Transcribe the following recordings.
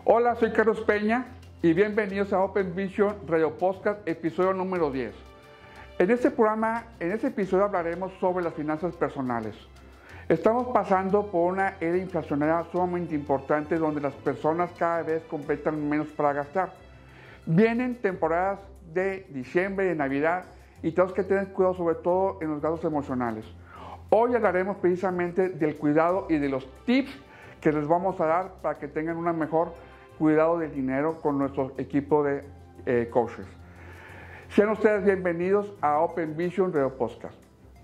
Hola, soy Carlos Peña y bienvenidos a Open Vision Radio Podcast, episodio número 10. En este episodio hablaremos sobre las finanzas personales. Estamos pasando por una era inflacionaria sumamente importante donde las personas cada vez completan menos para gastar. Vienen temporadas de diciembre, de Navidad y tenemos que tener cuidado sobre todo en los gastos emocionales. Hoy hablaremos precisamente del cuidado y de los tips que les vamos a dar para que tengan un mejor cuidado del dinero con nuestro equipo de coaches. Sean ustedes bienvenidos a Open Vision Radio Podcast.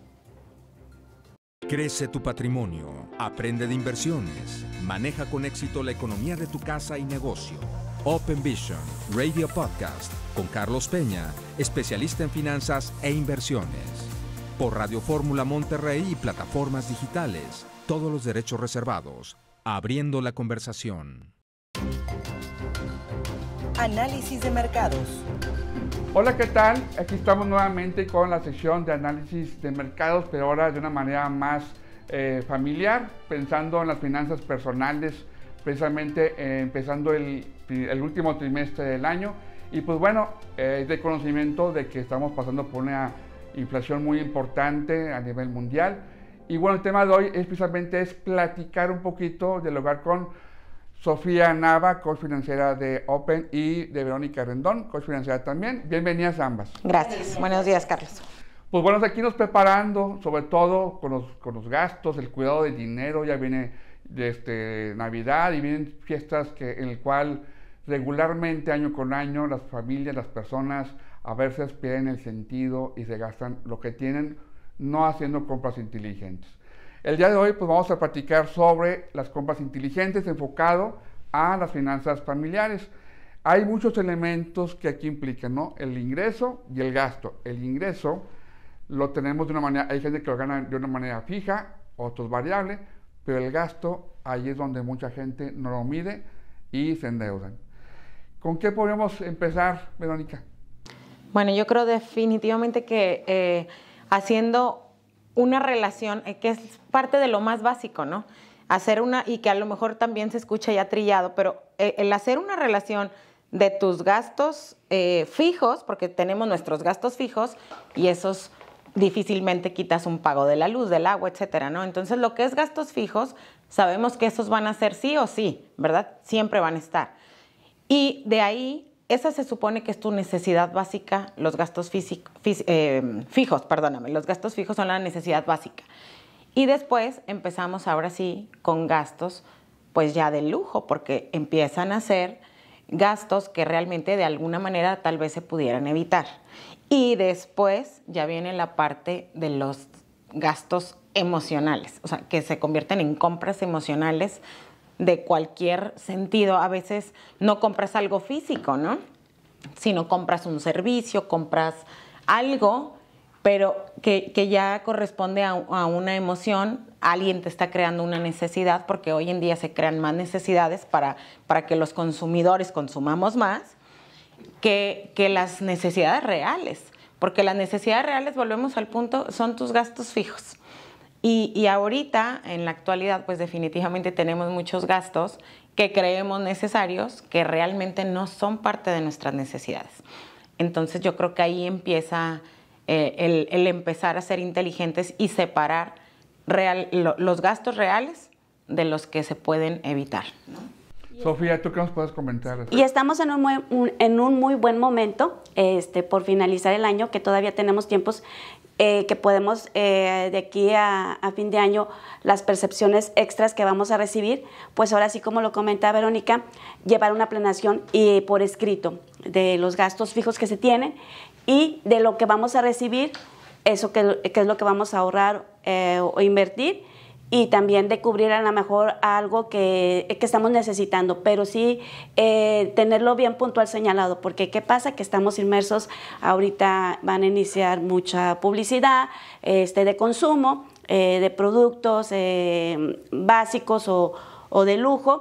Crece tu patrimonio, aprende de inversiones, maneja con éxito la economía de tu casa y negocio. Open Vision Radio Podcast con Carlos Peña, especialista en finanzas e inversiones. Por Radio Fórmula Monterrey y plataformas digitales. Todos los derechos reservados. Abriendo la conversación. Análisis de mercados. Hola, ¿qué tal? Aquí estamos nuevamente con la sección de análisis de mercados, pero ahora de una manera más familiar, pensando en las finanzas personales, precisamente empezando el último trimestre del año. Y pues bueno, es de conocimiento de que estamos pasando por una inflación muy importante a nivel mundial. Y bueno, el tema de hoy precisamente es platicar un poquito, dialogar con Sofía Nava, coach financiera de Open, y de Verónica Rendón, coach financiera también. Bienvenidas ambas. Gracias. Buenos días, Carlos. Pues bueno, aquí nos preparando, sobre todo con los gastos, el cuidado del dinero. Ya viene Navidad y vienen fiestas en el cual regularmente, año con año, las familias, las personas a veces pierden el sentido y se gastan lo que tienen, no haciendo compras inteligentes. El día de hoy pues vamos a platicar sobre las compras inteligentes enfocado a las finanzas familiares. Hay muchos elementos que aquí implican, ¿no? El ingreso y el gasto. El ingreso lo tenemos de una manera, hay gente que lo gana de una manera fija, otros variable, pero el gasto, ahí es donde mucha gente no lo mide y se endeudan. ¿Con qué podemos empezar, Verónica? Bueno, yo creo definitivamente que haciendo una relación, que es parte de lo más básico, ¿no? Hacer y que a lo mejor también se escucha ya trillado, pero el hacer una relación de tus gastos fijos, porque tenemos nuestros gastos fijos y esos difícilmente quitas un pago de la luz, del agua, etcétera, ¿no? Entonces, lo que es gastos fijos, sabemos que esos van a ser sí o sí, ¿verdad? Siempre van a estar. Y de ahí, esa se supone que es tu necesidad básica, los gastos fijos, perdóname, los gastos fijos son la necesidad básica. Y después empezamos ahora sí con gastos pues ya de lujo, porque empiezan a ser gastos que realmente de alguna manera tal vez se pudieran evitar. Y después ya viene la parte de los gastos emocionales, o sea, que se convierten en compras emocionales de cualquier sentido. A veces no compras algo físico, ¿no? Sino compras un servicio, compras algo, pero que ya corresponde a una emoción. Alguien te está creando una necesidad, porque hoy en día se crean más necesidades para que los consumidores consumamos más que las necesidades reales. Porque las necesidades reales, volvemos al punto, son tus gastos fijos. Y ahorita, en la actualidad, pues definitivamente tenemos muchos gastos que creemos necesarios, que realmente no son parte de nuestras necesidades. Entonces yo creo que ahí empieza el empezar a ser inteligentes y separar los gastos reales de los que se pueden evitar, ¿no? Sofía, ¿tú qué nos puedes comentar? Y estamos en un muy buen momento por finalizar el año, que todavía tenemos tiempos que podemos de aquí a fin de año, las percepciones extras que vamos a recibir, pues ahora sí, como lo comenta Verónica, llevar una planeación y por escrito de los gastos fijos que se tienen y de lo que vamos a recibir, eso que es lo que vamos a ahorrar o invertir, y también de cubrir a lo mejor algo que estamos necesitando, pero sí tenerlo bien puntual señalado, porque ¿qué pasa? Que estamos inmersos, ahorita van a iniciar mucha publicidad de consumo, de productos básicos o de lujo,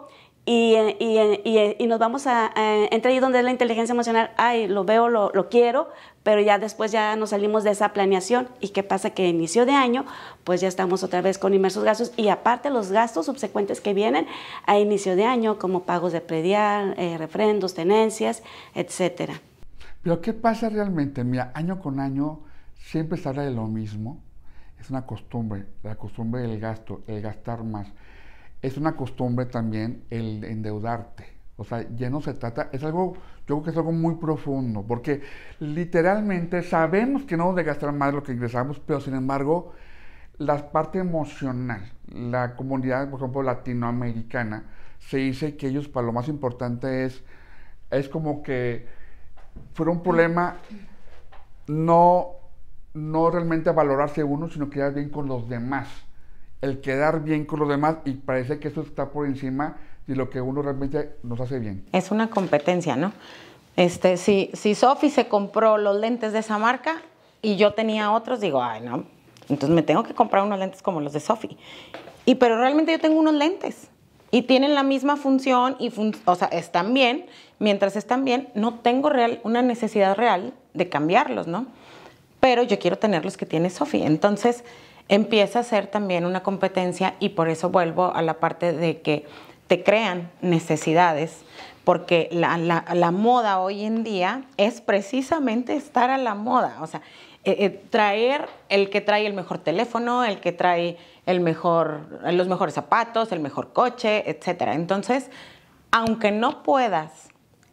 y nos vamos a entre ahí donde es la inteligencia emocional, ay, lo veo, lo quiero, pero ya después ya nos salimos de esa planeación. ¿Y qué pasa? Que inicio de año, pues ya estamos otra vez con inmersos gastos, y aparte los gastos subsecuentes que vienen a inicio de año, como pagos de predial, refrendos, tenencias, etcétera. Pero ¿qué pasa realmente? Mira, año con año siempre se habla de lo mismo. Es una costumbre, la costumbre del gasto, el gastar más. Es una costumbre también el endeudarte. O sea, ya no se trata, es algo, yo creo que es algo muy profundo, porque literalmente sabemos que no debemos de gastar más de lo que ingresamos, pero sin embargo, la parte emocional, la comunidad, por ejemplo, latinoamericana, se dice que ellos, para lo más importante es como que fuera un problema no realmente valorarse uno, sino quedar bien con los demás. El quedar bien con los demás, y parece que eso está por encima de lo que uno realmente nos hace bien. Es una competencia, ¿no? Si Sofi se compró los lentes de esa marca y yo tenía otros, digo, ay, no, entonces me tengo que comprar unos lentes como los de Sofi. Pero realmente yo tengo unos lentes y tienen la misma función o sea, están bien. Mientras están bien, no tengo una necesidad real de cambiarlos, ¿no? Pero yo quiero tener los que tiene Sofi. Entonces empieza a ser también una competencia, y por eso vuelvo a la parte de que te crean necesidades, porque la moda hoy en día es precisamente estar a la moda. O sea, traer el que trae el mejor teléfono, el que trae los mejores zapatos, el mejor coche, etcétera. Entonces, aunque no puedas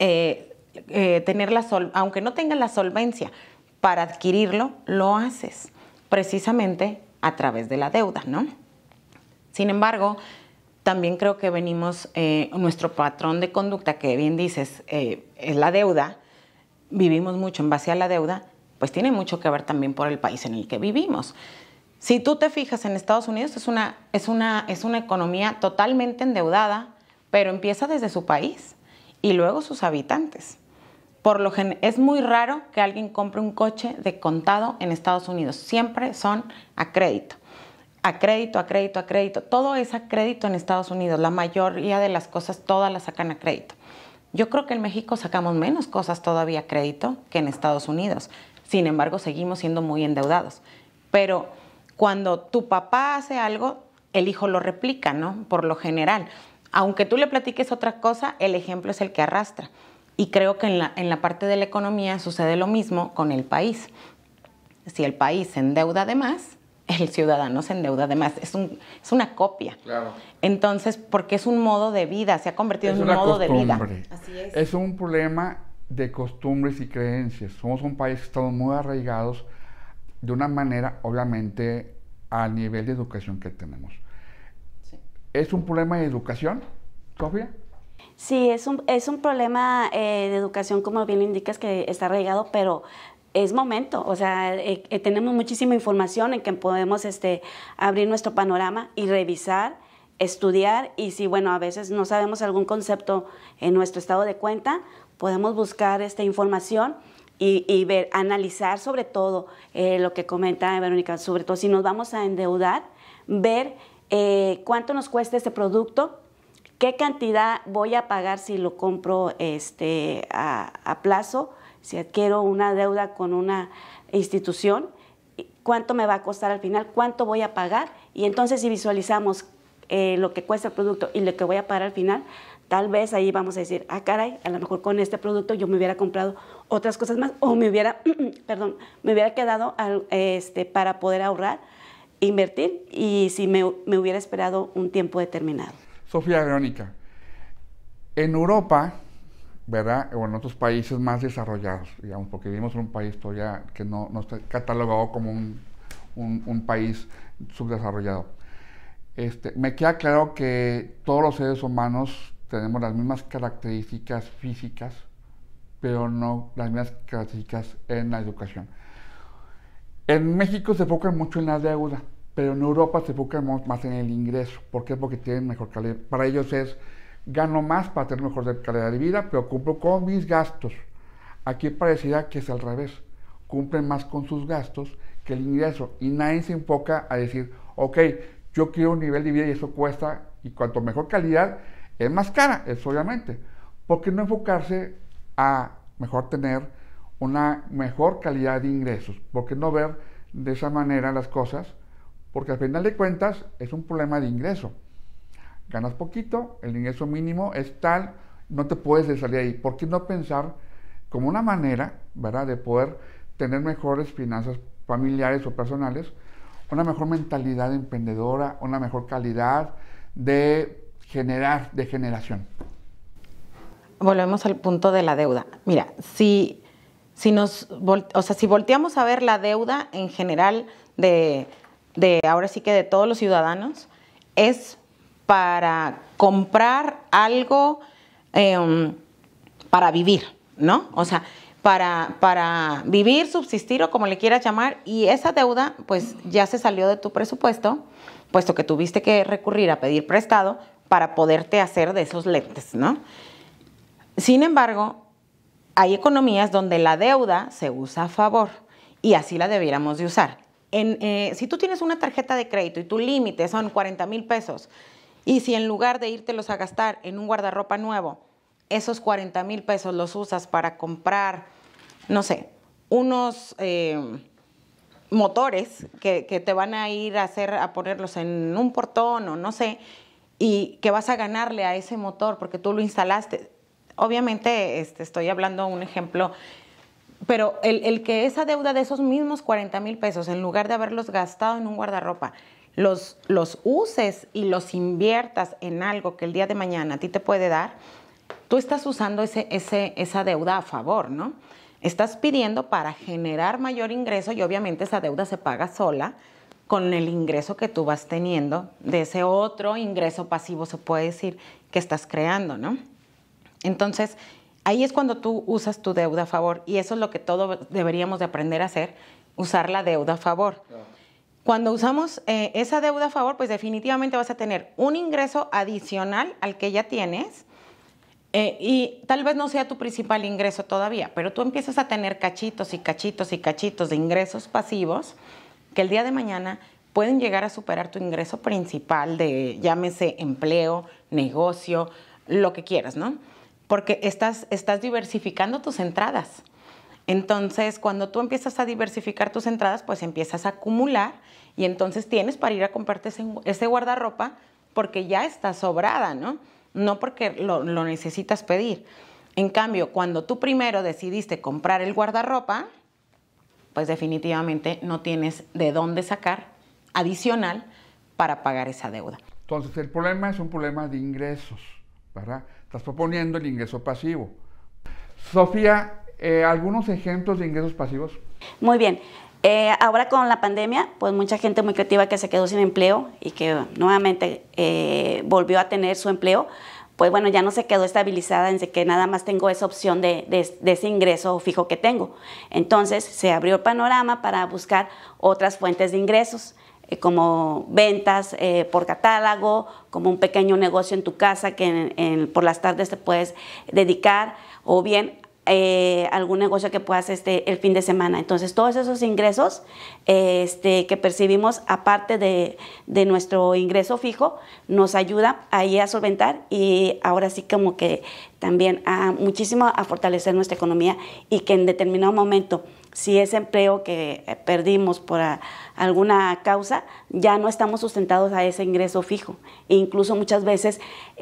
aunque no tengas la solvencia para adquirirlo, lo haces precisamente a través de la deuda, ¿no? Sin embargo, también creo que venimos, nuestro patrón de conducta, que bien dices, es la deuda, vivimos mucho en base a la deuda, pues tiene mucho que ver también por el país en el que vivimos. Si tú te fijas, en Estados Unidos es una economía totalmente endeudada, pero empieza desde su país y luego sus habitantes. Es muy raro que alguien compre un coche de contado en Estados Unidos. Siempre son a crédito. A crédito, a crédito, a crédito. Todo es a crédito en Estados Unidos. La mayoría de las cosas, todas las sacan a crédito. Yo creo que en México sacamos menos cosas todavía a crédito que en Estados Unidos. Sin embargo, seguimos siendo muy endeudados. Pero cuando tu papá hace algo, el hijo lo replica, ¿no? Por lo general. Aunque tú le platiques otra cosa, el ejemplo es el que arrastra. Y creo que en la parte de la economía sucede lo mismo con el país. Si el país se endeuda de más, el ciudadano se endeuda de más. Es una copia. Claro. Entonces, porque es un modo de vida, se ha convertido en un modo de vida. Así es. Es un problema de costumbres y creencias. Somos un país que estamos muy arraigados de una manera, obviamente, al nivel de educación que tenemos. Sí. ¿Es un problema de educación, Sofía? Sí, es un problema de educación, como bien indicas, que está arraigado, pero es momento. O sea, tenemos muchísima información en que podemos abrir nuestro panorama y revisar, estudiar, y si, bueno, a veces no sabemos algún concepto en nuestro estado de cuenta, podemos buscar esta información y ver, analizar sobre todo lo que comenta Verónica, sobre todo si nos vamos a endeudar, ver cuánto nos cuesta este producto, qué cantidad voy a pagar si lo compro a plazo, si adquiero una deuda con una institución, cuánto me va a costar al final, cuánto voy a pagar, y entonces si visualizamos lo que cuesta el producto y lo que voy a pagar al final, tal vez ahí vamos a decir, caray, a lo mejor con este producto yo me hubiera comprado otras cosas más, o me hubiera quedado para poder ahorrar, invertir, y si me hubiera esperado un tiempo determinado. Sofía, Verónica, en Europa, ¿verdad? O en otros países más desarrollados, digamos, porque vivimos en un país todavía que no está catalogado como un país subdesarrollado. Me queda claro que todos los seres humanos tenemos las mismas características físicas, pero no las mismas características en la educación. En México se enfocan mucho en la deuda, pero en Europa se enfocan más en el ingreso. ¿Por qué? Porque tienen mejor calidad. Para ellos es, gano más para tener mejor calidad de vida, pero cumplo con mis gastos. Aquí pareciera que es al revés. Cumplen más con sus gastos que el ingreso. Y nadie se enfoca a decir, ok, yo quiero un nivel de vida y eso cuesta, y cuanto mejor calidad, es más cara, es obviamente. ¿Por qué no enfocarse a mejor tener una mejor calidad de ingresos? ¿Por qué no ver de esa manera las cosas? Porque al final de cuentas es un problema de ingreso. Ganas poquito, el ingreso mínimo es tal, no te puedes salir ahí. ¿Por qué no pensar como una manera, ¿verdad?, de poder tener mejores finanzas familiares o personales, una mejor mentalidad emprendedora, una mejor calidad de generar, de generación? Volvemos al punto de la deuda. Mira, si volteamos a ver la deuda en general de ahora sí que de todos los ciudadanos, es para comprar algo para vivir, ¿no? O sea, para vivir, subsistir o como le quieras llamar, y esa deuda pues ya se salió de tu presupuesto, puesto que tuviste que recurrir a pedir prestado para poderte hacer de esos lentes, ¿no? Sin embargo, hay economías donde la deuda se usa a favor y así la debiéramos de usar. Si tú tienes una tarjeta de crédito y tu límite son 40,000 pesos y si en lugar de írtelos a gastar en un guardarropa nuevo, esos 40,000 pesos los usas para comprar, no sé, unos motores que te van a ir a ponerlos en un portón o no sé, y que vas a ganarle a ese motor porque tú lo instalaste. Obviamente estoy hablando un ejemplo, pero el que esa deuda de esos mismos 40,000 pesos, en lugar de haberlos gastado en un guardarropa, los uses y los inviertas en algo que el día de mañana a ti te puede dar, tú estás usando esa deuda a favor, ¿no? Estás pidiendo para generar mayor ingreso y obviamente esa deuda se paga sola con el ingreso que tú vas teniendo de ese otro ingreso pasivo, se puede decir, que estás creando, ¿no? Entonces, ahí es cuando tú usas tu deuda a favor y eso es lo que todos deberíamos de aprender a hacer, usar la deuda a favor. Claro. Cuando usamos esa deuda a favor, pues definitivamente vas a tener un ingreso adicional al que ya tienes y tal vez no sea tu principal ingreso todavía, pero tú empiezas a tener cachitos y cachitos y cachitos de ingresos pasivos que el día de mañana pueden llegar a superar tu ingreso principal de, llámese, empleo, negocio, lo que quieras, ¿no? Porque estás diversificando tus entradas. Entonces, cuando tú empiezas a diversificar tus entradas, pues empiezas a acumular y entonces tienes para ir a comprarte ese guardarropa porque ya está sobrada, ¿no? No porque lo necesitas pedir. En cambio, cuando tú primero decidiste comprar el guardarropa, pues definitivamente no tienes de dónde sacar adicional para pagar esa deuda. Entonces, el problema es un problema de ingresos, ¿verdad? Estás proponiendo el ingreso pasivo. Sofía, ¿algunos ejemplos de ingresos pasivos? Muy bien. Ahora con la pandemia, pues mucha gente muy creativa que se quedó sin empleo y que nuevamente volvió a tener su empleo, pues bueno, ya no se quedó estabilizada en que nada más tengo esa opción de ese ingreso fijo que tengo. Entonces se abrió el panorama para buscar otras fuentes de ingresos, como ventas por catálogo, como un pequeño negocio en tu casa que por las tardes te puedes dedicar, o bien algún negocio que puedas el fin de semana. Entonces todos esos ingresos que percibimos aparte de nuestro ingreso fijo nos ayuda ahí a solventar y ahora sí como que también muchísimo a fortalecer nuestra economía y que en determinado momento si ese empleo que perdimos por alguna causa, ya no estamos sustentados a ese ingreso fijo. E incluso muchas veces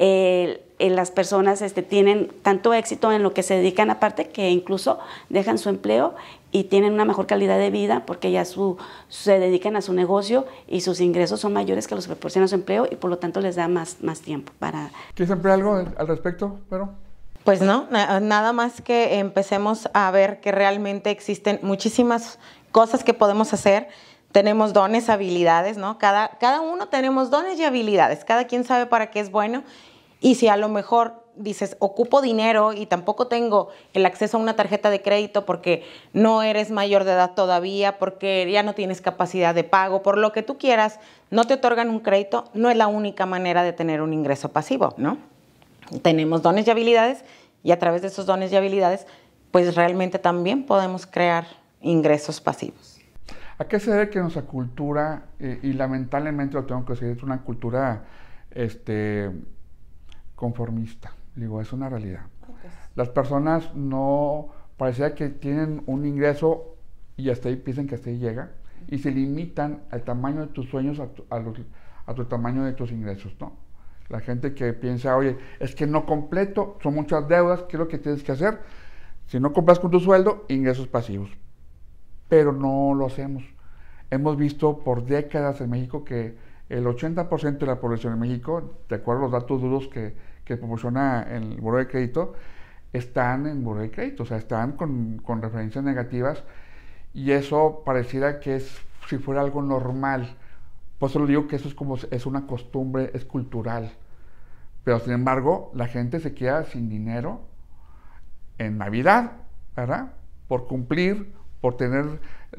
las personas tienen tanto éxito en lo que se dedican aparte que incluso dejan su empleo y tienen una mejor calidad de vida porque ya se dedican a su negocio y sus ingresos son mayores que los que proporciona su empleo y por lo tanto les da más tiempo para... ¿Quieres ampliar algo al respecto, Vero? Pues no, nada más que empecemos a ver que realmente existen muchísimas cosas que podemos hacer. Tenemos dones, habilidades, ¿no? Cada uno tenemos dones y habilidades. Cada quien sabe para qué es bueno. Y si a lo mejor dices, ocupo dinero y tampoco tengo el acceso a una tarjeta de crédito porque no eres mayor de edad todavía, porque ya no tienes capacidad de pago, por lo que tú quieras, no te otorgan un crédito, no es la única manera de tener un ingreso pasivo, ¿no? Tenemos dones y habilidades y a través de esos dones y habilidades, pues realmente también podemos crear ingresos pasivos. ¿A qué se debe que nuestra cultura, y lamentablemente lo tengo que decir, es una cultura conformista. Digo, es una realidad. Las personas no, parecía que tienen un ingreso y hasta ahí piensan que hasta ahí llega y se limitan al tamaño de tus sueños a tu tamaño de tus ingresos, ¿no? La gente que piensa, oye, es que no completo, son muchas deudas, ¿qué es lo que tienes que hacer? Si no compras con tu sueldo, ingresos pasivos. Pero no lo hacemos. Hemos visto por décadas en México que el 80% de la población en México, de acuerdo a los datos duros que proporciona el Buró de Crédito, están en Buró de Crédito, o sea, están con referencias negativas, y eso pareciera que es si fuera algo normal. Por eso lo digo que eso es una costumbre, es cultural. Pero sin embargo, la gente se queda sin dinero en Navidad, ¿verdad? Por cumplir, por tener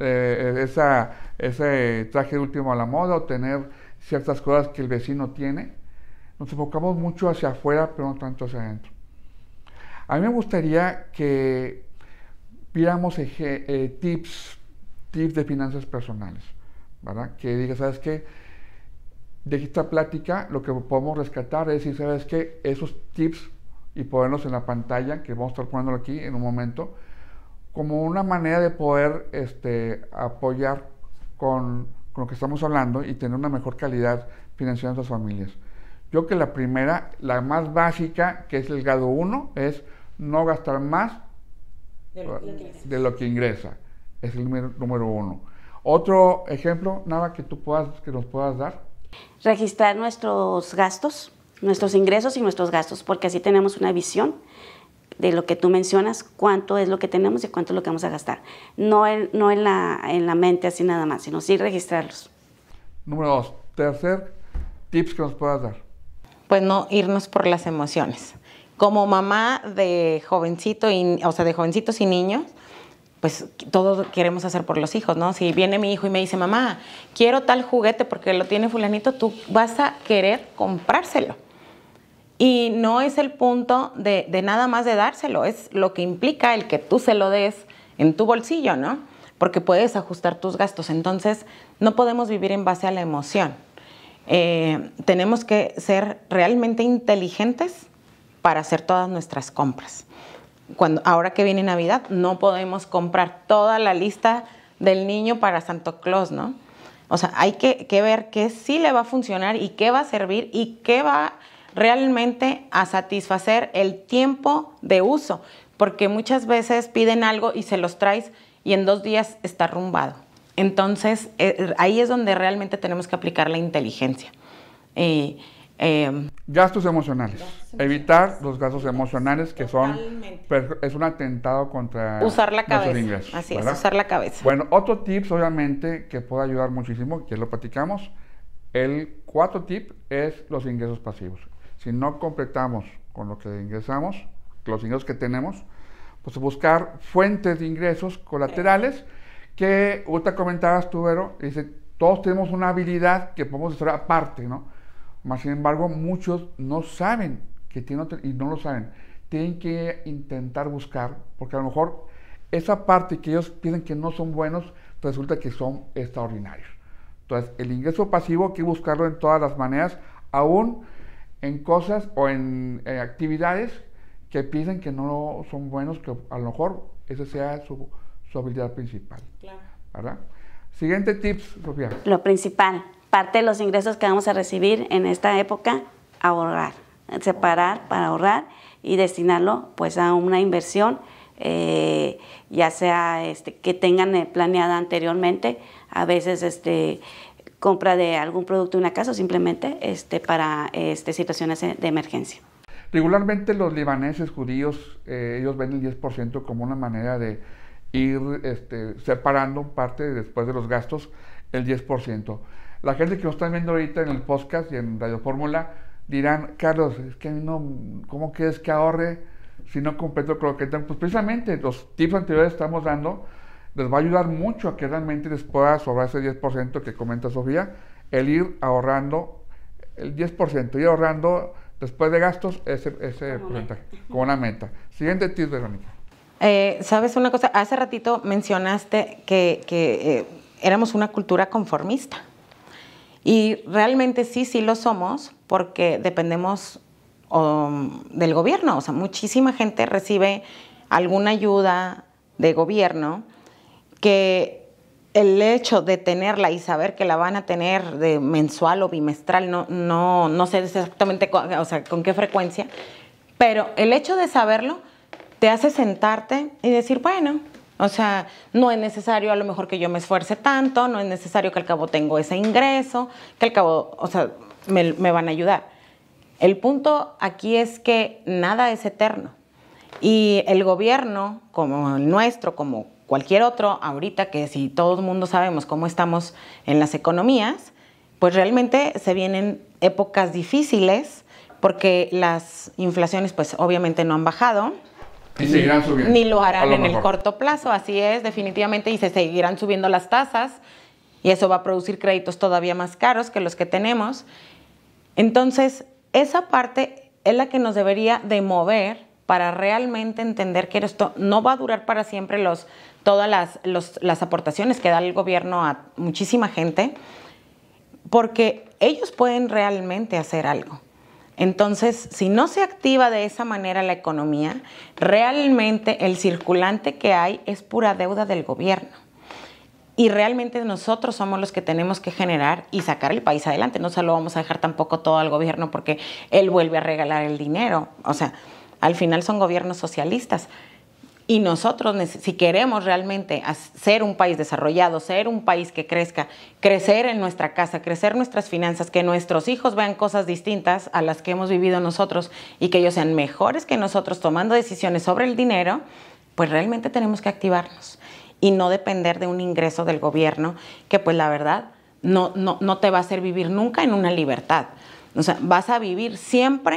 ese traje de último a la moda, o tener ciertas cosas que el vecino tiene. Nos enfocamos mucho hacia afuera, pero no tanto hacia adentro. A mí me gustaría que viéramos tips de finanzas personales, ¿verdad? Que diga, ¿sabes qué? De esta plática lo que podemos rescatar es decir, ¿sabes qué? Esos tips, y ponerlos en la pantalla, que vamos a estar poniéndolo aquí en un momento, como una manera de poder apoyar con lo que estamos hablando y tener una mejor calidad financiera en nuestras familias. Yo creo que la primera, la más básica, que es el grado 1, es no gastar más de lo que ingresa. Es el número 1. Otro ejemplo, nada que nos puedas dar. Registrar nuestros gastos, nuestros ingresos y nuestros gastos, porque así tenemos una visión de lo que tú mencionas, cuánto es lo que tenemos y cuánto es lo que vamos a gastar. No en la mente así nada más, sino sí registrarlos. Número 2, tercer tips que nos puedas dar. Pues no irnos por las emociones. Como mamá de de jovencitos y niños, pues todo queremos hacer por los hijos, ¿no? Si viene mi hijo y me dice, mamá, quiero tal juguete porque lo tiene fulanito, tú vas a querer comprárselo. Y no es el punto de nada más de dárselo, es lo que implica el que tú se lo des en tu bolsillo, ¿no? Porque puedes ajustar tus gastos. Entonces, no podemos vivir en base a la emoción. Tenemos que ser realmente inteligentes para hacer todas nuestras compras. Ahora que viene Navidad, no podemos comprar toda la lista del niño para Santa Claus, ¿no? O sea, hay que ver qué sí le va a funcionar y qué va a servir y qué va realmente a satisfacer el tiempo de uso, porque muchas veces piden algo y se los traes y en 2 días está arrumbado. Entonces, ahí es donde realmente tenemos que aplicar la inteligencia. Gastos emocionales. Evitar los gastos emocionales que es un atentado contra usar la cabeza. Nuestros ingresos. Así ¿verdad? es, usar la cabeza. Bueno, otro tips obviamente que puede ayudar muchísimo, que lo platicamos, el 4 tip es los ingresos pasivos. Si no completamos con lo que ingresamos, los ingresos que tenemos, pues buscar fuentes de ingresos colaterales que ahorita comentabas tú, Vero, dice, todos tenemos una habilidad que podemos hacer aparte, ¿no? Más sin embargo, muchos no saben que tienen y no lo saben. Tienen que intentar buscar, porque a lo mejor esa parte que ellos piensan que no son buenos, resulta que son extraordinarios. Entonces, el ingreso pasivo hay que buscarlo en todas las maneras, aún en cosas o en actividades que piensan que no son buenos, que a lo mejor esa sea su habilidad principal. Claro. ¿Verdad? Siguiente tips, Sofía. Lo principal, parte de los ingresos que vamos a recibir en esta época, ahorrar, separar para ahorrar y destinarlo pues a una inversión, ya sea que tengan planeada anteriormente, a veces compra de algún producto de una casa o simplemente para situaciones de emergencia. Regularmente los libaneses judíos, ellos ven el 10% como una manera de ir separando parte después de los gastos, el 10%. La gente que nos está viendo ahorita en el podcast y en Radio Fórmula dirán, Carlos, es que no, ¿cómo quieres que ahorre si no completo con lo que tengo? Pues precisamente los tips anteriores que estamos dando les va a ayudar mucho a que realmente les pueda sobrar ese 10% que comenta Sofía, el ir ahorrando el 10%, ir ahorrando después de gastos ese porcentaje, como una meta. Siguiente tip, Verónica. ¿Sabes una cosa? Hace ratito mencionaste que éramos una cultura conformista. Y realmente sí lo somos porque dependemos del gobierno. O sea, muchísima gente recibe alguna ayuda de gobierno que el hecho de tenerla y saber que la van a tener de mensual o bimestral, no sé exactamente con qué frecuencia, pero el hecho de saberlo te hace sentarte y decir, bueno, o sea, no es necesario a lo mejor que yo me esfuerce tanto, no es necesario que al cabo tengo ese ingreso, que al cabo, o sea, me van a ayudar. El punto aquí es que nada es eterno y el gobierno, como el nuestro, como cualquier otro, ahorita que si todo el mundo sabemos cómo estamos en las economías, pues realmente se vienen épocas difíciles porque las inflaciones pues obviamente no han bajado. Y seguirán subiendo. Ni lo harán en el corto plazo, así es, definitivamente, y se seguirán subiendo las tasas y eso va a producir créditos todavía más caros que los que tenemos. Entonces, esa parte es la que nos debería de mover para realmente entender que esto no va a durar para siempre todas las aportaciones que da el gobierno a muchísima gente, porque ellos pueden realmente hacer algo. Entonces, si no se activa de esa manera la economía, realmente el circulante que hay es pura deuda del gobierno. Y realmente nosotros somos los que tenemos que generar y sacar el país adelante. No se lo vamos a dejar tampoco todo al gobierno porque él vuelve a regalar el dinero. O sea, al final son gobiernos socialistas. Y nosotros, si queremos realmente ser un país desarrollado, ser un país que crezca, crecer en nuestra casa, crecer nuestras finanzas, que nuestros hijos vean cosas distintas a las que hemos vivido nosotros y que ellos sean mejores que nosotros tomando decisiones sobre el dinero, pues realmente tenemos que activarnos y no depender de un ingreso del gobierno que pues la verdad no te va a hacer vivir nunca en una libertad. O sea, vas a vivir siempre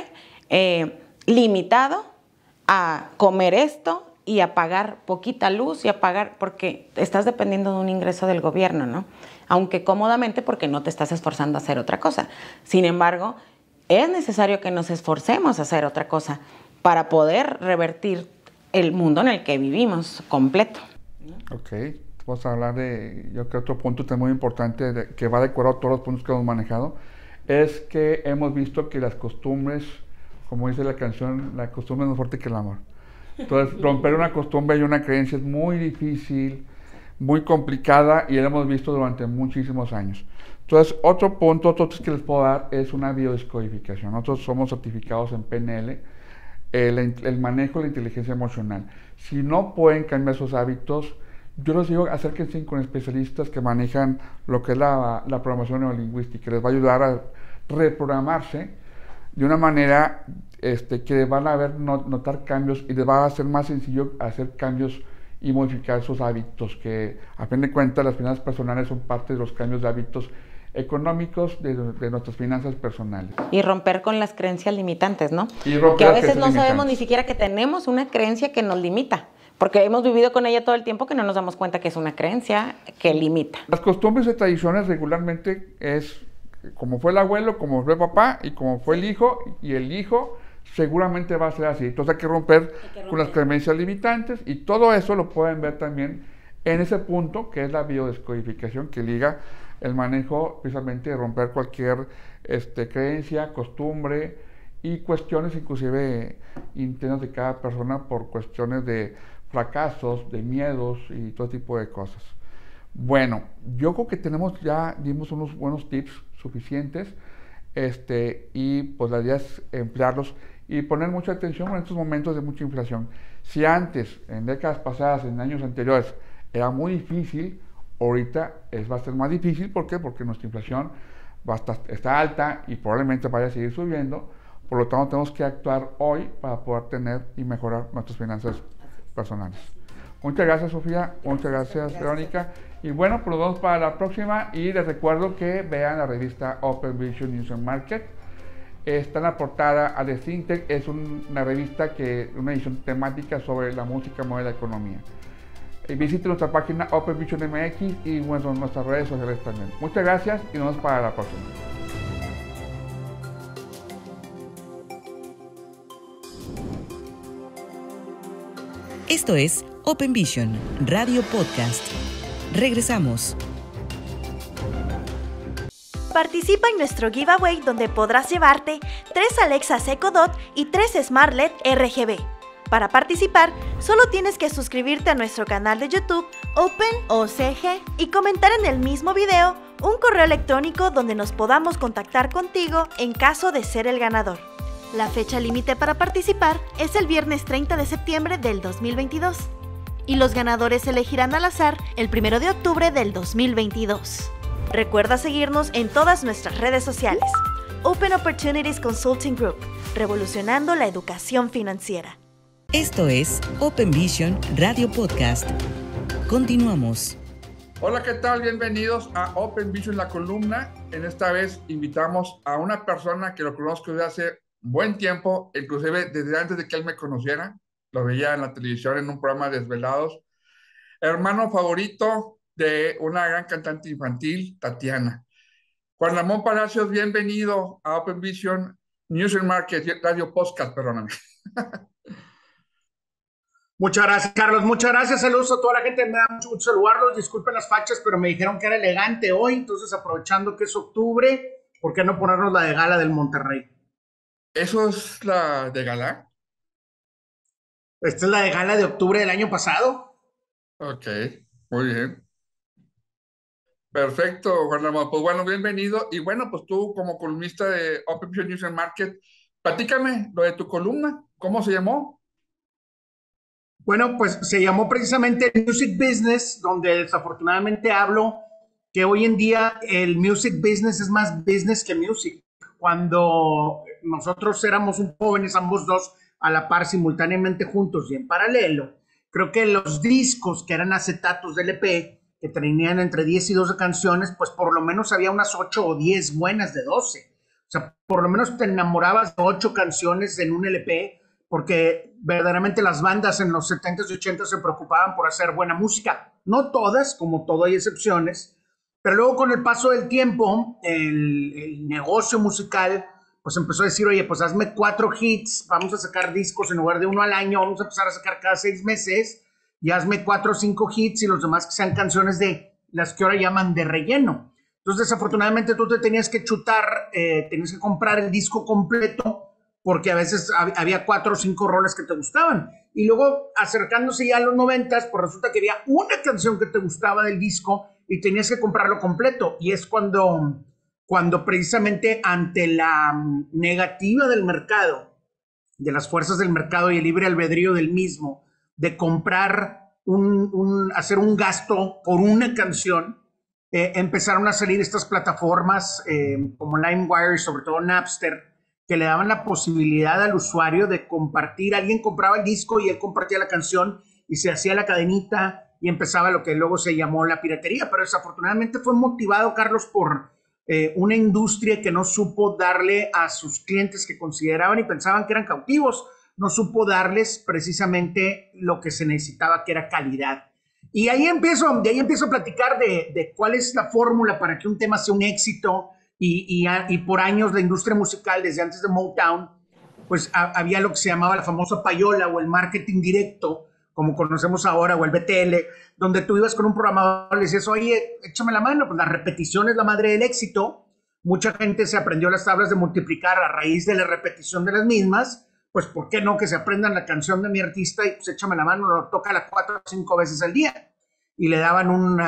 limitado a comer esto y a pagar poquita luz y a pagar, porque estás dependiendo de un ingreso del gobierno, ¿no? Aunque cómodamente porque no te estás esforzando a hacer otra cosa. Sin embargo, es necesario que nos esforcemos a hacer otra cosa para poder revertir el mundo en el que vivimos completo. Ok, vamos a hablar de, yo creo que otro punto muy importante que va de acuerdo a todos los puntos que hemos manejado, es que hemos visto que las costumbres, como dice la canción, la costumbre es más fuerte que el amor. Entonces, romper una costumbre y una creencia es muy difícil, muy complicada y lo hemos visto durante muchísimos años. Entonces, otro punto, otro que les puedo dar es una biodescodificación. Nosotros somos certificados en PNL, el manejo de la inteligencia emocional. Si no pueden cambiar sus hábitos, yo les digo, acérquense con especialistas que manejan lo que es la programación neurolingüística. Les va a ayudar a reprogramarse de una manera que van a notar cambios y les va a hacer más sencillo hacer cambios y modificar sus hábitos, que a fin de cuentas las finanzas personales son parte de los cambios de hábitos económicos de nuestras finanzas personales. Y romper con las creencias limitantes, ¿no? Que a veces no sabemos ni siquiera que tenemos una creencia que nos limita, porque hemos vivido con ella todo el tiempo que no nos damos cuenta que es una creencia que limita. Las costumbres y tradiciones regularmente es como fue el abuelo, como fue el papá y como fue el hijo, y el hijo seguramente va a ser así. Entonces hay que romper con las creencias limitantes y todo eso lo pueden ver también en ese punto que es la biodescodificación, que liga el manejo precisamente de romper cualquier creencia, costumbre y cuestiones inclusive internas de cada persona por cuestiones de fracasos, de miedos y todo tipo de cosas. Bueno, yo creo que dimos unos buenos tips suficientes y pues la idea es emplearlos y poner mucha atención en estos momentos de mucha inflación. Si antes, en décadas pasadas, en años anteriores, era muy difícil, ahorita va a ser más difícil. ¿Por qué? Porque nuestra inflación está alta y probablemente vaya a seguir subiendo. Por lo tanto, tenemos que actuar hoy para poder tener y mejorar nuestras finanzas personales. Muchas gracias, Sofía. Muchas gracias, Verónica. Y bueno, pues nos vemos para la próxima. Y les recuerdo que vean la revista Open Vision News and Market. Está en la portada a The Think Tank. Es una revista una edición temática sobre la música, moda y la economía. Visiten nuestra página Open Vision MX y bueno, nuestras redes sociales también. Muchas gracias y nos vemos para la próxima. Esto es Open Vision, Radio Podcast. Regresamos. Participa en nuestro giveaway donde podrás llevarte 3 Alexa Echo Dot y 3 Smart LED RGB. Para participar, solo tienes que suscribirte a nuestro canal de YouTube OpenOCG y comentar en el mismo video un correo electrónico donde nos podamos contactar contigo en caso de ser el ganador. La fecha límite para participar es el viernes 30 de septiembre del 2022 y los ganadores se elegirán al azar el 1 de octubre del 2022. Recuerda seguirnos en todas nuestras redes sociales. Open Opportunities Consulting Group, revolucionando la educación financiera. Esto es Open Vision Radio Podcast. Continuamos. Hola, ¿qué tal? Bienvenidos a Open Vision, la columna. En esta vez invitamos a una persona que lo conozco desde hace buen tiempo, inclusive desde antes de que él me conociera. Lo veía en la televisión en un programa de Desvelados. Hermano favorito de una gran cantante infantil, Tatiana. Juan Ramón Palacios, bienvenido a Open Vision News and Market Radio Podcast, perdóname. Muchas gracias, Carlos. Muchas gracias. Saludos a toda la gente. Me da mucho gusto saludarlos. Disculpen las fachas, pero me dijeron que era elegante hoy. Entonces, aprovechando que es octubre, ¿por qué no ponernos la de gala del Monterrey? ¿Eso es la de gala? Esta es la de gala de octubre del año pasado. Ok, muy bien. Perfecto, Juan Ramón. Pues bueno, bienvenido. Y bueno, pues tú como columnista de Open Vision News and Market, platícame lo de tu columna. ¿Cómo se llamó? Bueno, pues se llamó precisamente Music Business, donde desafortunadamente hablo que hoy en día el music business es más business que music. Cuando nosotros éramos un jóvenes, ambos dos, a la par, simultáneamente juntos y en paralelo, creo que los discos que eran acetatos de LP, que tenían entre 10 y 12 canciones, pues por lo menos había unas 8 o 10 buenas de 12. O sea, por lo menos te enamorabas de 8 canciones en un LP, porque verdaderamente las bandas en los 70s y 80s se preocupaban por hacer buena música. No todas, como todo hay excepciones, pero luego con el paso del tiempo, el negocio musical pues empezó a decir, oye, pues hazme 4 hits, vamos a sacar discos en lugar de 1 al año, vamos a empezar a sacar cada 6 meses, y hazme 4 o 5 hits y los demás que sean canciones de las que ahora llaman de relleno. Entonces, desafortunadamente, tú te tenías que chutar, tenías que comprar el disco completo, porque a veces había 4 o 5 roles que te gustaban. Y luego, acercándose ya a los 90s, pues resulta que había una canción que te gustaba del disco y tenías que comprarlo completo. Y es cuando precisamente ante la negativa del mercado, de las fuerzas del mercado y el libre albedrío del mismo, de comprar, hacer un gasto por una canción, empezaron a salir estas plataformas como LimeWire y sobre todo Napster, que le daban la posibilidad al usuario de compartir. Alguien compraba el disco y él compartía la canción y se hacía la cadenita y empezaba lo que luego se llamó la piratería. Pero desafortunadamente fue motivado, Carlos, por una industria que no supo darle a sus clientes que consideraban y pensaban que eran cautivos, no supo darles precisamente lo que se necesitaba, que era calidad. Y de ahí empiezo a platicar de cuál es la fórmula para que un tema sea un éxito. Y por años la industria musical, desde antes de Motown, pues había lo que se llamaba la famosa payola o el marketing directo, como conocemos ahora, o el BTL, donde tú ibas con un programador y le decías, oye, échame la mano, pues la repetición es la madre del éxito. Mucha gente se aprendió las tablas de multiplicar a raíz de la repetición de las mismas, pues ¿por qué no que se aprendan la canción de mi artista y pues échame la mano, lo toca las 4 o 5 veces al día? Y le daban un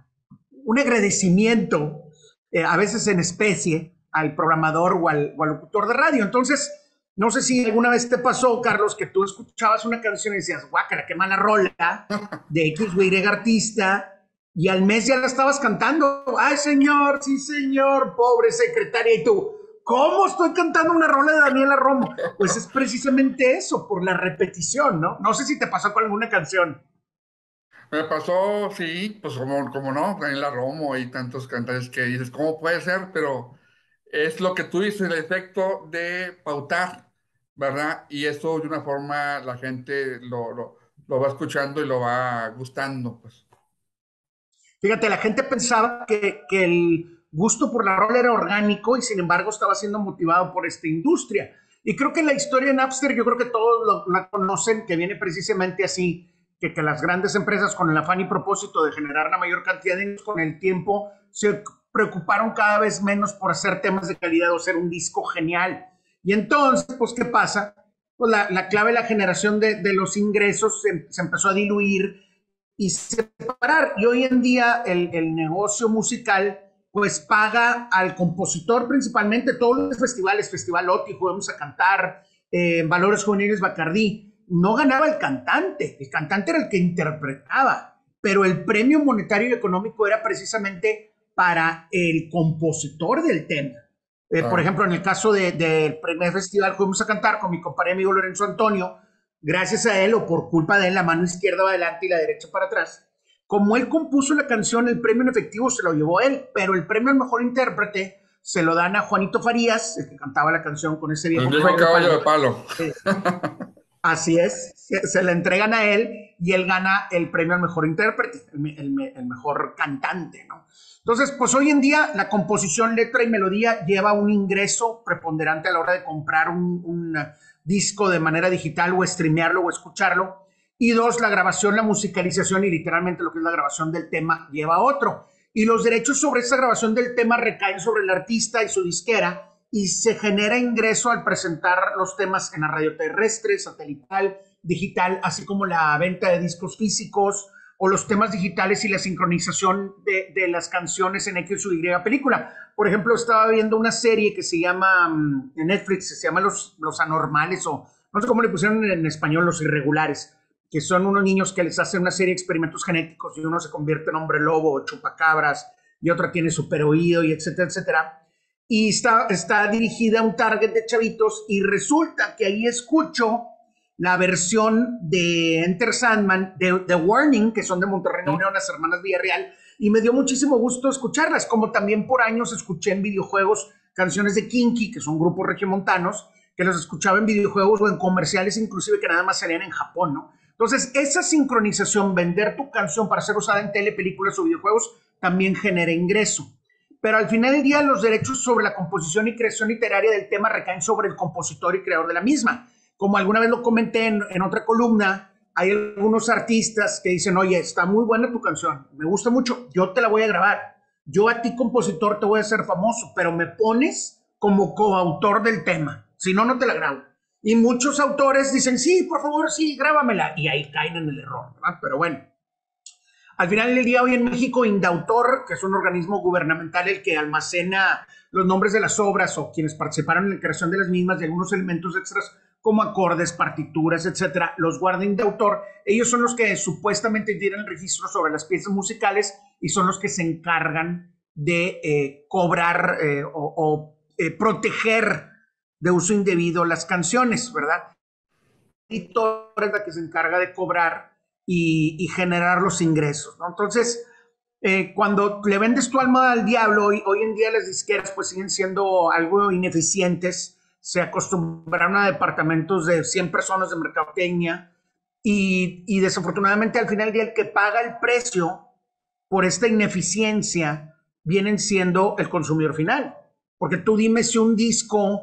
agradecimiento, a veces en especie, al programador o al locutor de radio. Entonces, no sé si alguna vez te pasó, Carlos, que tú escuchabas una canción y decías, guácala, qué mala rola, de X o Y artista, y al mes ya la estabas cantando. Ay, señor, sí, señor, pobre secretaria. Y tú, ¿cómo estoy cantando una rola de Daniela Romo? Pues es precisamente eso, por la repetición, ¿no? No sé si te pasó con alguna canción. Me pasó, sí, pues como no, Daniela Romo y tantos cantantes que dices, ¿cómo puede ser? Pero es lo que tú dices, el efecto de pautar, ¿verdad? Y eso de una forma la gente lo va escuchando y lo va gustando, pues. Fíjate, la gente pensaba que el gusto por la rola era orgánico y sin embargo estaba siendo motivado por esta industria. Y creo que la historia de Napster, yo creo que todos la conocen, que viene precisamente así, que las grandes empresas con el afán y propósito de generar la mayor cantidad de dinero con el tiempo se preocuparon cada vez menos por hacer temas de calidad o hacer un disco genial. Y entonces, pues, ¿qué pasa? Pues la clave de la generación de los ingresos se empezó a diluir y separar. Y hoy en día el negocio musical pues paga al compositor principalmente. Todos los festivales, Festival OTI, Juguemos a Cantar, Valores Juveniles Bacardí, no ganaba el cantante era el que interpretaba, pero el premio monetario y económico era precisamente para el compositor del tema. Por ejemplo, en el caso del primer festival Juguemos a Cantar con mi compadre amigo Lorenzo Antonio, gracias a él o por culpa de él, la mano izquierda va adelante y la derecha para atrás. Como él compuso la canción, el premio en efectivo se lo llevó él, pero el premio al mejor intérprete se lo dan a Juanito Farías, el que cantaba la canción con ese viejo el viejo caballo de palo. Así es, se le entregan a él y él gana el premio al mejor intérprete, el mejor cantante, ¿no? Entonces, pues hoy en día la composición, letra y melodía lleva un ingreso preponderante a la hora de comprar un disco de manera digital o streamearlo o escucharlo. Y dos, la grabación, la musicalización y literalmente lo que es la grabación del tema lleva otro. Y los derechos sobre esa grabación del tema recaen sobre el artista y su disquera y se genera ingreso al presentar los temas en la radio terrestre, satelital, digital, así como la venta de discos físicos o los temas digitales y la sincronización de las canciones en X o Y película. Por ejemplo, estaba viendo una serie que se llama, en Netflix, se llama Los Anormales o no sé cómo le pusieron en español, Los Irregulares, que son unos niños que les hacen una serie de experimentos genéticos y uno se convierte en hombre lobo o chupacabras y otra tiene super oído y etcétera, etcétera. Y está dirigida a un target de chavitos y resulta que ahí escucho la versión de Enter Sandman, de The Warning, que son de Monterrey, Nuevo León, las hermanas Villarreal, y me dio muchísimo gusto escucharlas, como también por años escuché en videojuegos canciones de Kinky, que son grupos regiomontanos, que los escuchaba en videojuegos o en comerciales inclusive que nada más salían en Japón, ¿no? Entonces, esa sincronización, vender tu canción para ser usada en tele, películas o videojuegos, también genera ingreso. Pero al final del día, los derechos sobre la composición y creación literaria del tema recaen sobre el compositor y creador de la misma. Como alguna vez lo comenté en otra columna, hay algunos artistas que dicen, oye, está muy buena tu canción, me gusta mucho, yo te la voy a grabar. Yo a ti, compositor, te voy a hacer famoso, pero me pones como coautor del tema, si no, no te la grabo. Y muchos autores dicen, sí, por favor, sí, grábamela. Y ahí caen en el error, ¿verdad? Pero bueno, al final del día, hoy en México, Indautor, que es un organismo gubernamental el que almacena los nombres de las obras o quienes participaron en la creación de las mismas y algunos elementos extras como acordes, partituras, etcétera, los guarda Indautor. Ellos son los que supuestamente tienen el registro sobre las piezas musicales y son los que se encargan de cobrar o proteger de uso indebido las canciones, ¿verdad? El editor es la que se encarga de cobrar y generar los ingresos, ¿no? Entonces, cuando le vendes tu alma al diablo, hoy en día las disqueras pues siguen siendo algo ineficientes, se acostumbraron a departamentos de 100 personas de mercadotecnia y desafortunadamente al final del día el que paga el precio por esta ineficiencia vienen siendo el consumidor final. Porque tú dime si un disco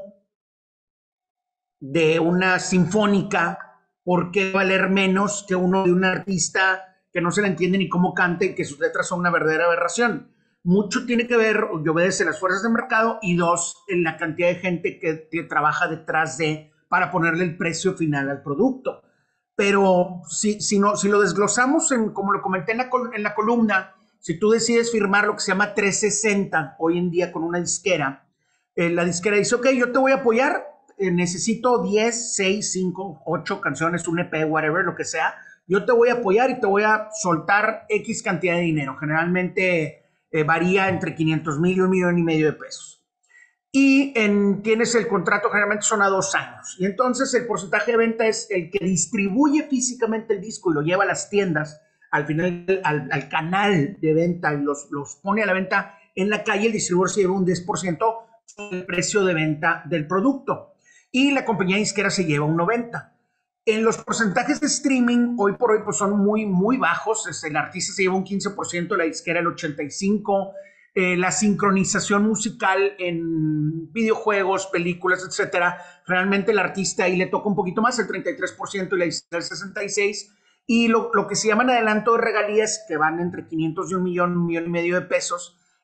de una sinfónica, ¿por qué valer menos que uno de un artista que no se le entiende ni cómo canta y que sus letras son una verdadera aberración? Mucho tiene que ver, y obedece las fuerzas de mercado, y dos, en la cantidad de gente que trabaja detrás para ponerle el precio final al producto. Pero si lo desglosamos, como lo comenté en la columna, si tú decides firmar lo que se llama 360 hoy en día con una disquera, la disquera dice, ok, yo te voy a apoyar, necesito 10, 6, 5, 8 canciones, un EP, whatever, lo que sea, yo te voy a apoyar y te voy a soltar X cantidad de dinero. Generalmente varía entre 500,000 y 1,5 millones de pesos. Y tienes el contrato, generalmente son a 2 años. Y entonces el porcentaje de venta es el que distribuye físicamente el disco y lo lleva a las tiendas, al final al canal de venta y los pone a la venta en la calle. El distribuidor se lleva un 10% del precio de venta del producto y la compañía disquera se lleva un 90%. En los porcentajes de streaming, hoy por hoy pues son muy, muy bajos. El artista se lleva un 15%, la disquera el 85%. La sincronización musical en videojuegos, películas, etcétera, realmente el artista ahí le toca un poquito más, el 33% y la disquera el 66%. Y lo que se llaman adelanto de regalías, que van entre 500 y 1,5 millones de pesos,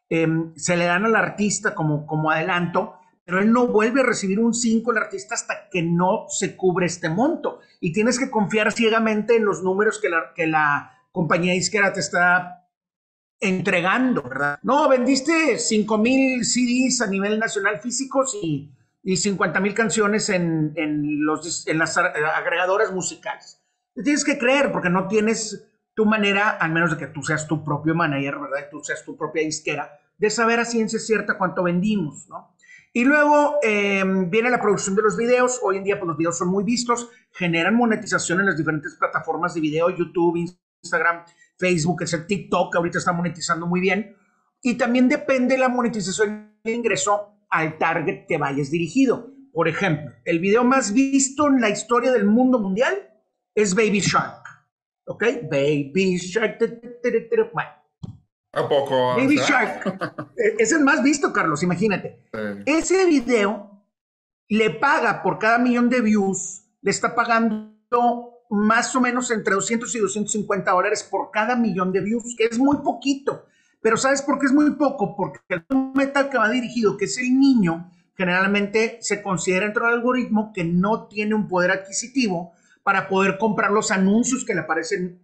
se le dan al artista como adelanto, pero él no vuelve a recibir un 5 el artista hasta que no se cubre este monto. Y tienes que confiar ciegamente en los números que la compañía disquera te está entregando, ¿verdad? No, vendiste 5,000 CDs a nivel nacional físicos y 50,000 canciones en las agregadoras musicales. Te tienes que creer porque no tienes tu manera, al menos de que tú seas tu propio manager, ¿verdad? Y tú seas tu propia disquera, de saber a ciencia cierta cuánto vendimos, ¿no? Y luego viene la producción de los videos. Hoy en día pues, los videos son muy vistos, generan monetización en las diferentes plataformas de video, YouTube, Instagram, Facebook, es el TikTok, ahorita está monetizando muy bien. Y también depende la monetización de ingreso al target que vayas dirigido. Por ejemplo, el video más visto en la historia del mundo mundial es Baby Shark. ¿Ok? Baby Shark. Bueno. ¿A poco? Baby Shark. Es el más visto, Carlos, imagínate. Sí. Ese video le paga por cada millón de views, le está pagando más o menos entre 200 y 250 dólares por cada millón de views, que es muy poquito. Pero ¿sabes por qué es muy poco? Porque el metal que va dirigido, que es el niño, generalmente se considera dentro del algoritmo que no tiene un poder adquisitivo para poder comprar los anuncios que le aparecen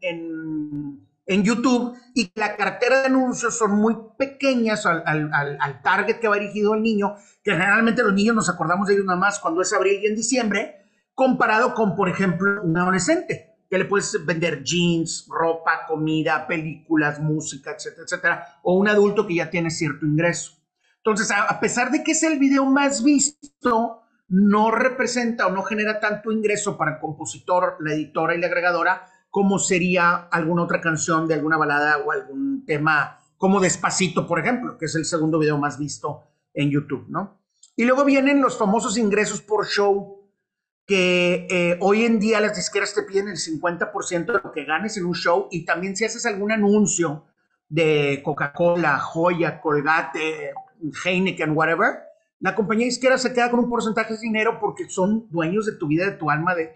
en YouTube, y la cartera de anuncios son muy pequeñas al target que va dirigido al niño, que generalmente los niños nos acordamos de ellos nada más cuando es abril y en diciembre, comparado con, por ejemplo, un adolescente, que le puedes vender jeans, ropa, comida, películas, música, etcétera, etcétera, o un adulto que ya tiene cierto ingreso. Entonces, a pesar de que es el video más visto, no representa o no genera tanto ingreso para el compositor, la editora y la agregadora como sería alguna otra canción de alguna balada o algún tema como Despacito, por ejemplo, que es el segundo video más visto en YouTube, ¿no? Y luego vienen los famosos ingresos por show, que hoy en día las disqueras te piden el 50% de lo que ganes en un show, y también si haces algún anuncio de Coca-Cola, Joya, Colgate, Heineken, whatever, la compañía disquera se queda con un porcentaje de dinero porque son dueños de tu vida, de tu alma, de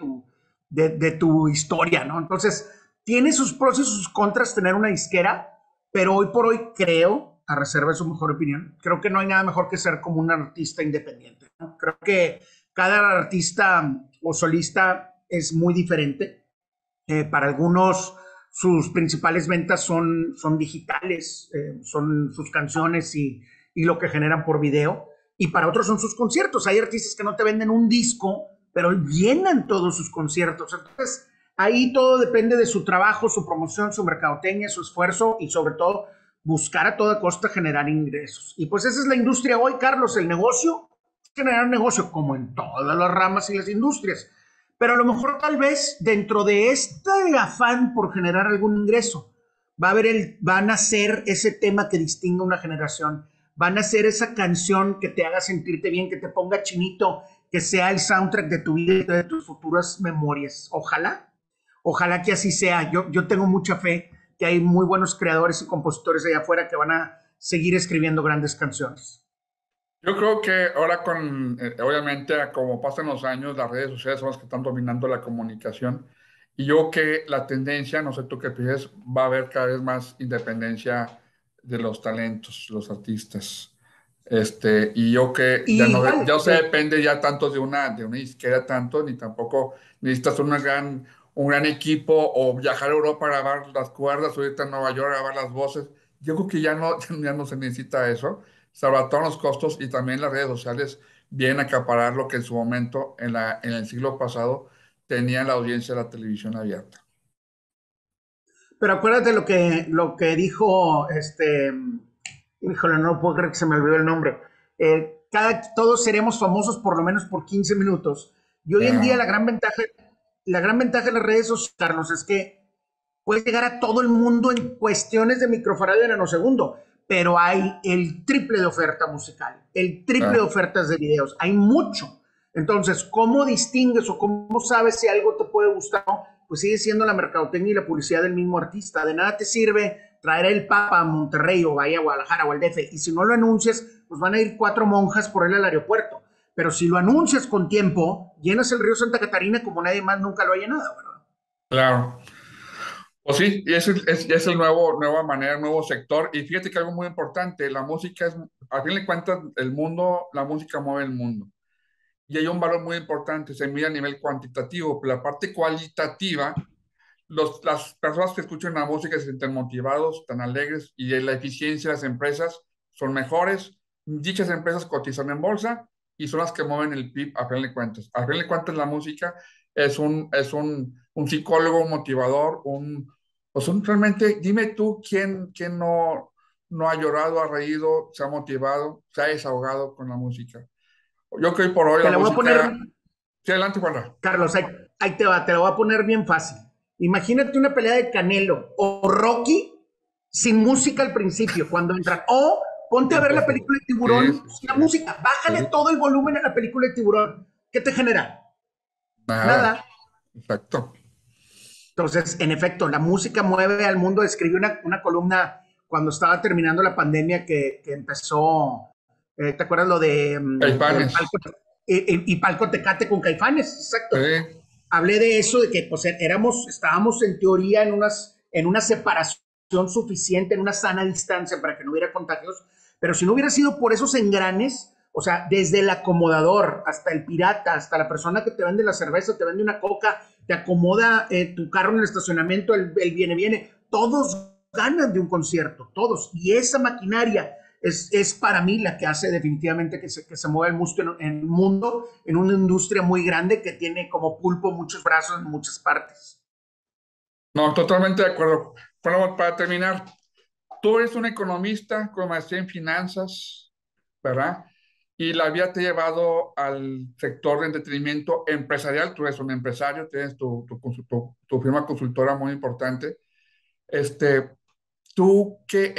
tu historia, ¿no? Entonces, tiene sus pros y sus contras tener una disquera, pero hoy por hoy creo, a reserva de su mejor opinión, creo que no hay nada mejor que ser como un artista independiente, ¿no? Creo que cada artista o solista es muy diferente. Para algunos, sus principales ventas son digitales, son sus canciones y lo que generan por video. Y para otros son sus conciertos. Hay artistas que no te venden un disco, pero llenan todos sus conciertos. Entonces, ahí todo depende de su trabajo, su promoción, su mercadotecnia, su esfuerzo y sobre todo buscar a toda costa generar ingresos. Y pues esa es la industria hoy, Carlos, el negocio. Generar negocio como en todas las ramas y las industrias, pero a lo mejor tal vez dentro de este afán por generar algún ingreso va a nacer ese tema que distinga una generación, va a nacer esa canción que te haga sentirte bien, que te ponga chinito, que sea el soundtrack de tu vida y de tus futuras memorias. Ojalá que así sea. Yo tengo mucha fe que hay muy buenos creadores y compositores allá afuera que van a seguir escribiendo grandes canciones. Yo creo que ahora obviamente, como pasan los años, las redes sociales son las que están dominando la comunicación. Y yo creo que la tendencia, no sé tú qué piensas, va a haber cada vez más independencia de los talentos, los artistas. Y yo que ya no se depende ya tanto de una disquera tanto, ni tampoco necesitas un gran equipo o viajar a Europa a grabar las cuerdas, o irte a Nueva York a grabar las voces. Yo creo que ya no se necesita eso. Se abaratan los costos, y también las redes sociales vienen a acaparar lo que en su momento, en el siglo pasado, tenía la audiencia de la televisión abierta. Pero acuérdate lo que dijo, híjole, no puedo creer que se me olvidó el nombre. Todos seremos famosos por lo menos por 15 minutos. Y hoy en día la gran ventaja de las redes sociales, Carlos, es que puedes llegar a todo el mundo en cuestiones de microfarad de nanosegundo. Pero hay el triple de oferta musical, el triple de ofertas de videos, hay mucho. Entonces, ¿cómo distingues o cómo sabes si algo te puede gustar? Pues sigue siendo la mercadotecnia y la publicidad del mismo artista. De nada te sirve traer el Papa a Monterrey o vaya a Guadalajara o al DF, y si no lo anuncias, pues van a ir 4 monjas por él al aeropuerto. Pero si lo anuncias con tiempo, llenas el río Santa Catarina como nadie más nunca lo ha llenado, ¿verdad? Claro. Pues sí, y es el nueva manera, el nuevo sector. Y fíjate que algo muy importante, la música es, a fin de cuentas, la música mueve el mundo. Y hay un valor muy importante, se mide a nivel cuantitativo, pero la parte cualitativa, las personas que escuchan la música se sienten motivados, tan alegres, y la eficiencia de las empresas son mejores. Dichas empresas cotizan en bolsa y son las que mueven el PIB a fin de cuentas. A fin de cuentas, la música es un psicólogo, un motivador, realmente, dime tú quién no ha llorado, ha reído, se ha motivado, se ha desahogado con la música. Yo creo que por hoy Te la la voy a poner, música. Sí, adelante, Juanra. Carlos, ahí te va, te la voy a poner bien fácil. Imagínate una pelea de Canelo o Rocky sin música al principio, cuando entran. O ponte a ver la película de Tiburón sin la música. Bájale todo el volumen a la película de Tiburón. ¿Qué te genera? Nada. Nada. Exacto. Entonces, en efecto, la música mueve al mundo. Escribí una columna cuando estaba terminando la pandemia que empezó, ¿te acuerdas lo de Caifanes. y Palco Tecate con Caifanes? Exacto. Sí. Hablé de eso, de que pues estábamos en teoría en una separación suficiente, en una sana distancia para que no hubiera contagios, pero si no hubiera sido por esos engranes, o sea, desde el acomodador hasta el pirata, hasta la persona que te vende la cerveza, te vende una coca, te acomoda tu carro en el estacionamiento, el viene, todos ganan de un concierto, todos, y esa maquinaria es para mí la que hace definitivamente que se mueva el mundo en una industria muy grande que tiene como pulpo muchos brazos en muchas partes. No, totalmente de acuerdo. Bueno, para terminar, tú eres un economista con maestría en finanzas, ¿verdad? Y la vida te ha llevado al sector de entretenimiento empresarial. Tú eres un empresario, tienes tu firma consultora muy importante. ¿Tú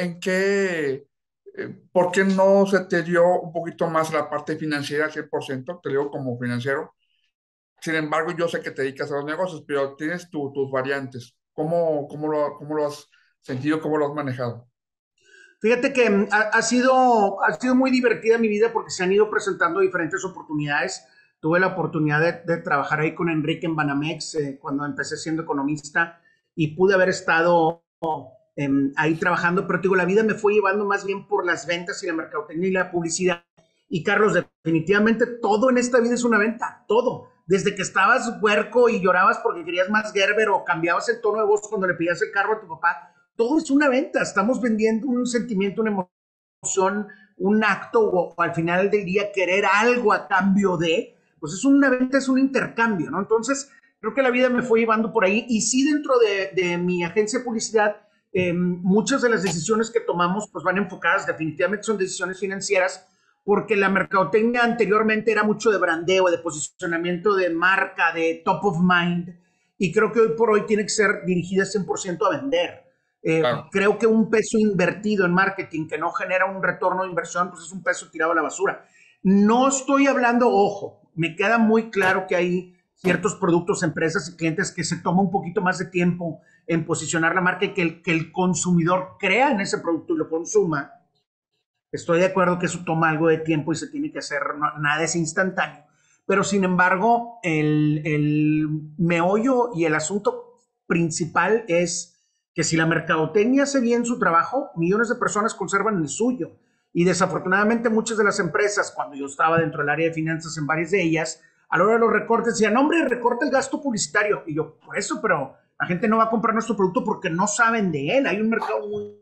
por qué no se te dio un poquito más la parte financiera al 100%? Te digo como financiero. Sin embargo, yo sé que te dedicas a los negocios, pero tienes tus variantes. ¿Cómo lo has sentido? ¿Cómo lo has manejado? Fíjate que ha sido muy divertida mi vida porque se han ido presentando diferentes oportunidades. Tuve la oportunidad de trabajar ahí con Enrique en Banamex cuando empecé siendo economista y pude haber estado ahí trabajando, pero te digo, la vida me fue llevando más bien por las ventas y la mercadotecnia y la publicidad. Y Carlos, definitivamente todo en esta vida es una venta, todo. Desde que estabas huerco y llorabas porque querías más Gerber o cambiabas el tono de voz cuando le pedías el carro a tu papá, todo es una venta. Estamos vendiendo un sentimiento, una emoción, un acto o al final del día querer algo a cambio de, pues es una venta, es un intercambio, ¿no? Entonces, creo que la vida me fue llevando por ahí y sí dentro de mi agencia de publicidad, muchas de las decisiones que tomamos pues van enfocadas, definitivamente son decisiones financieras, porque la mercadotecnia anteriormente era mucho de brandeo, de posicionamiento de marca, de top of mind, y creo que hoy por hoy tiene que ser dirigida 100% a vender. Claro. Creo que un peso invertido en marketing que no genera un retorno de inversión, pues es un peso tirado a la basura. No estoy hablando, ojo, me queda muy claro que hay ciertos productos, empresas y clientes que se toma un poquito más de tiempo en posicionar la marca y que el consumidor crea en ese producto y lo consuma. Estoy de acuerdo que eso toma algo de tiempo y se tiene que hacer, no, nada es instantáneo. Pero sin embargo, el meollo y el asunto principal es que si la mercadotecnia hace bien su trabajo, millones de personas conservan el suyo. Y desafortunadamente muchas de las empresas, cuando yo estaba dentro del área de finanzas en varias de ellas, a la hora de los recortes decían, hombre, recorta el gasto publicitario. Y yo, por eso, pero la gente no va a comprar nuestro producto porque no saben de él. Hay un mercado muy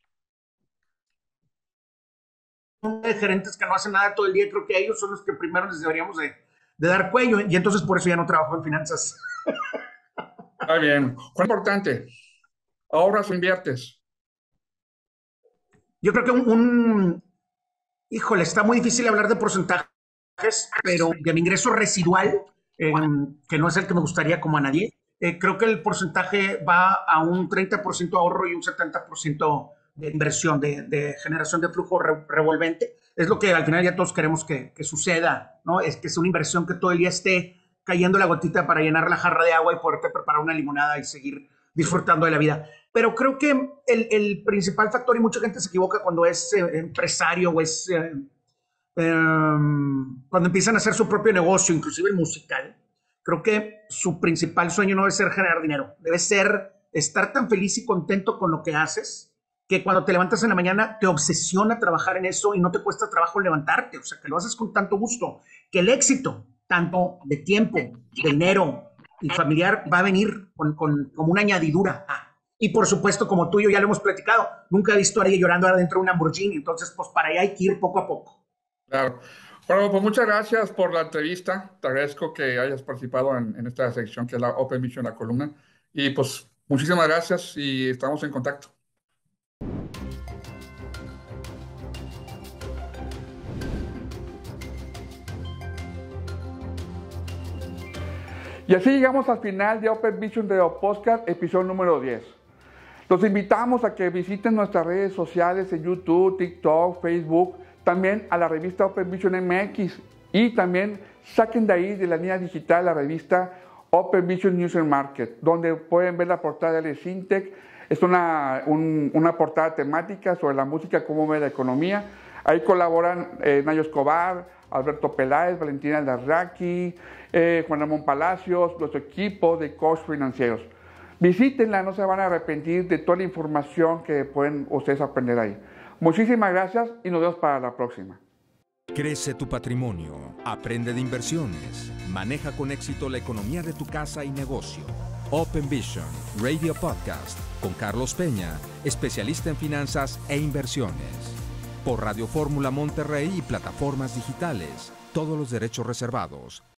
de gerentes que no hacen nada todo el día. Creo que ellos son los que primero les deberíamos de dar cuello. Y entonces por eso ya no trabajo en finanzas. Está bien. ¿Cuál es importante? ¿Ahorras o inviertes? Yo creo que híjole, está muy difícil hablar de porcentajes, pero de mi ingreso residual, que no es el que me gustaría como a nadie, creo que el porcentaje va a un 30% ahorro y un 70% de inversión, de generación de flujo revolvente. Es lo que al final ya todos queremos que suceda, ¿no? Es que es una inversión que todo el día esté cayendo la gotita para llenar la jarra de agua y poderte preparar una limonada y seguir disfrutando de la vida. Pero creo que el principal factor, y mucha gente se equivoca cuando es empresario o es cuando empiezan a hacer su propio negocio, inclusive el musical, creo que su principal sueño no debe ser generar dinero, debe ser estar tan feliz y contento con lo que haces que cuando te levantas en la mañana te obsesiona trabajar en eso y no te cuesta trabajo levantarte, o sea, que lo haces con tanto gusto, que el éxito, tanto de tiempo, de dinero y familiar, va a venir como una añadidura. Y por supuesto, como tú y yo ya lo hemos platicado, nunca he visto a alguien llorando adentro de un Lamborghini, entonces pues para allá hay que ir poco a poco. Claro. Bueno, pues muchas gracias por la entrevista. Te agradezco que hayas participado en esta sección que es la Open Vision, la columna. Y pues muchísimas gracias y estamos en contacto. Y así llegamos al final de Open Vision de Podcast, episodio número 10. Los invitamos a que visiten nuestras redes sociales en YouTube, TikTok, Facebook, también a la revista Open Vision MX y también saquen de ahí de la línea digital la revista Open Vision News and Market, donde pueden ver la portada de Syntec. Es una portada temática sobre la música, cómo ve la economía. Ahí colaboran Nayo Escobar, Alberto Peláez, Valentina Larraqui, Juan Ramón Palacios, nuestro equipo de coach financieros. Visítenla, no se van a arrepentir de toda la información que pueden ustedes aprender ahí. Muchísimas gracias y nos vemos para la próxima. Crece tu patrimonio, aprende de inversiones, maneja con éxito la economía de tu casa y negocio. Open Vision, Radio Podcast, con Carlos Peña, especialista en finanzas e inversiones. Por Radio Fórmula Monterrey y plataformas digitales. Todos los derechos reservados.